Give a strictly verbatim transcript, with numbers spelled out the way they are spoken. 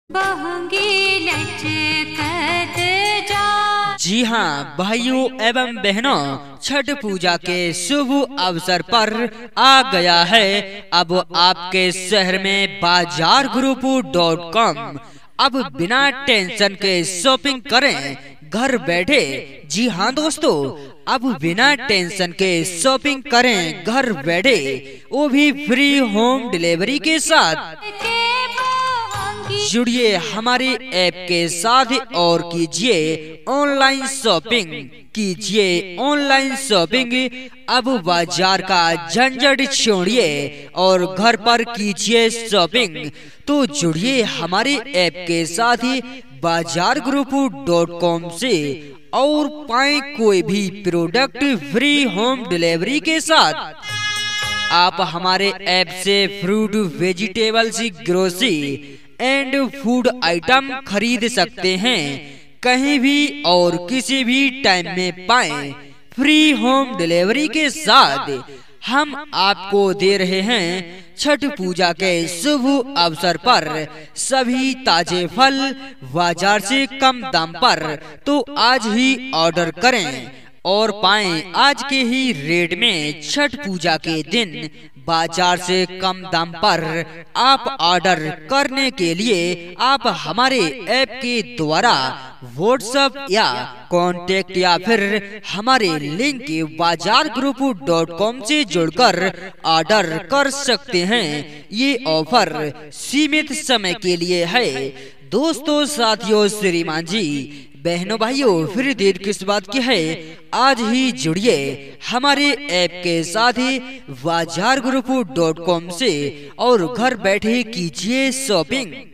जी हाँ भाइयों एवं बहनों, छठ पूजा के शुभ अवसर पर आ गया है अब आपके शहर में बाजार ग्रुप डॉट कॉम। अब बिना टेंशन के शॉपिंग करें घर बैठे। जी हाँ दोस्तों, अब बिना टेंशन के शॉपिंग करें घर बैठे, वो भी फ्री होम डिलीवरी के साथ। जुड़िए हमारे ऐप के साथ और कीजिए ऑनलाइन शॉपिंग। कीजिए ऑनलाइन शॉपिंग, अब बाजार का झंझट छोड़िए और घर पर कीजिए शॉपिंग। तो जुड़िए हमारे ऐप के साथ ही बाजार ग्रुप डॉट कॉम से और पाएं कोई भी प्रोडक्ट फ्री होम डिलीवरी के साथ। आप हमारे ऐप से fruit, vegetables, grocery and food item खरीद सकते हैं, कहीं भी और किसी भी टाइम में पाएं फ्री होम डिलीवरी के साथ। हम आपको दे रहे हैं छठ पूजा के शुभ अवसर पर सभी ताजे फल बाजार से कम दाम पर। तो आज ही ऑर्डर करें और पाएं आज के ही रेट में छठ पूजा के दिन बाजार से कम दाम पर। आप ऑर्डर करने के लिए आप हमारे ऐप के द्वारा व्हाट्सएप या कांटेक्ट या फिर हमारे लिंक बाजार ग्रुप डॉट कॉम से जुड़कर ऑर्डर कर सकते हैं। ये ऑफर सीमित समय के लिए है। दोस्तों, साथियों, श्रीमान जी, बहनों, भाइयों, फिर देर किस बात की है, आज ही जुड़िए हमारे ऐप के साथ ही बाजार ग्रुप डॉट कॉम से और घर बैठे कीजिए शॉपिंग।